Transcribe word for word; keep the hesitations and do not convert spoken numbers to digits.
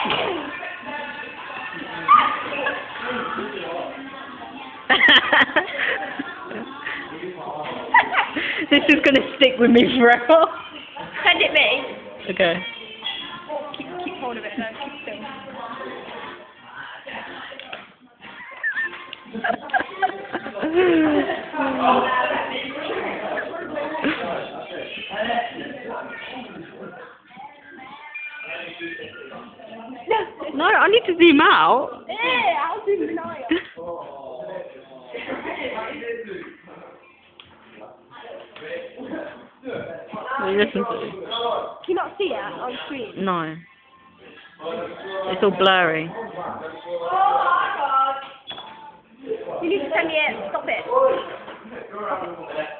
This is going to stick with me forever. Send it me. Okay. Keep, keep hold of it, no, keep still. No, I need to zoom out. Yeah, I'll zoom in out. What you listen to? Can you not see it on screen? No. It's all blurry. You need to send me it. Stop it.